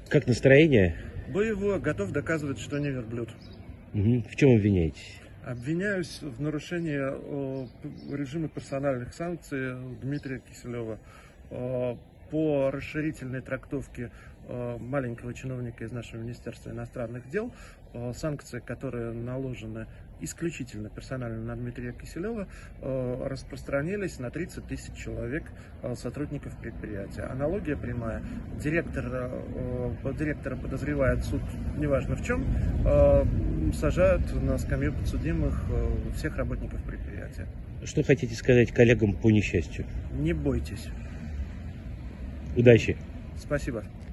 Как настроение? Боевой, готов доказывать, что не верблюд. В чем обвиняетесь? Обвиняюсь в нарушении режима персональных санкций Дмитрия Киселева по расширительной трактовке маленького чиновника из нашего Министерства иностранных дел. Санкции, которые наложены исключительно персонально на Дмитрия Киселева, распространились на 30 тысяч человек, сотрудников предприятия. Аналогия прямая. Директора подозревает суд, неважно в чем, сажают на скамью подсудимых всех работников предприятия. Что хотите сказать коллегам по несчастью? Не бойтесь. Удачи! Спасибо.